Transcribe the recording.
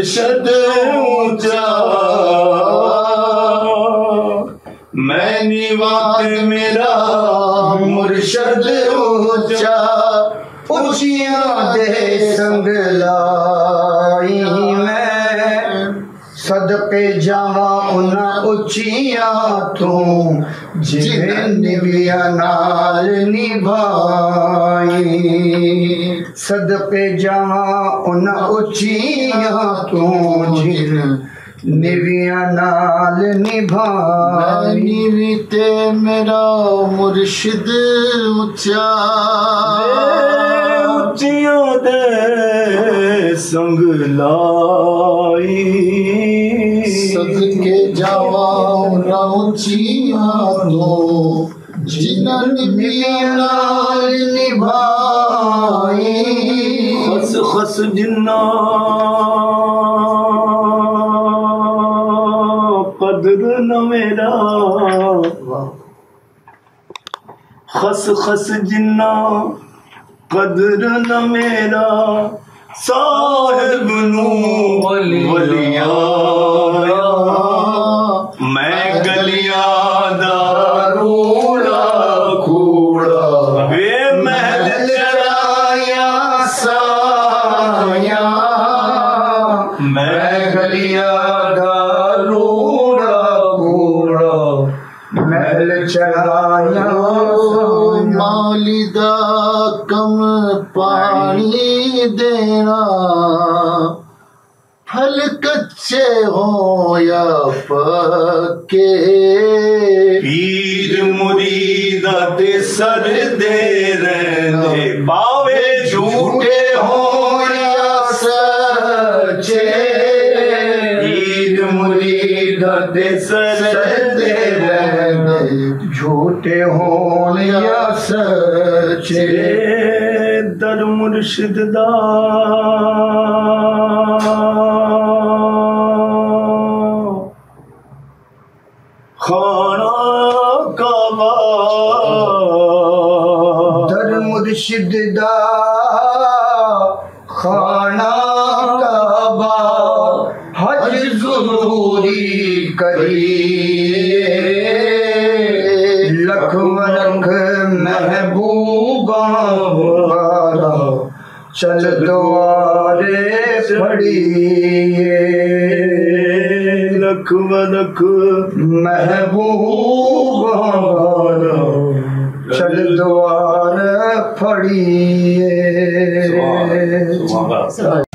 मुर्शद ऊंचा मैं निवात मेरा मुर्शद ऊंचा उचियां दे संग लाई मैं सदके जावा उन्हां उचियां तू जिवें निविया नाल निभाई सदके जावा उन्हां उचियां तू जिवें निविया नाल निभाई निवी ते मेरा मुर्शिद ऊंचा उचियां दे संग लाई सदके जावा उन्हां उचियां तू जिन्हां निविया नाल निभाई खस खस जिन्ना कदर न मेरा खस खस जिन्ना कदर न मेरा साहिब नू वलिया मैं गलिया दा रूड़ा कूड़ा वे महल चढ़ाया साया मैं गलिया दा महल चढ़ाया मालिदा कम पानी देना फल कच्चे हो या पक्के पीर मुरीदा दे सर दे रहने पावे झूठे हो या सच्चे पीर मुरीदा दे सर दे झूठे होन या सच्चे दर मुर्शिद दा खाना काबा दर मुर्शिद दा खाना काबा हज ज़रूरी करिए लख लख महबूबा चल द्वारे पड़िए लख लख महबूबा चल द्वार पड़िए।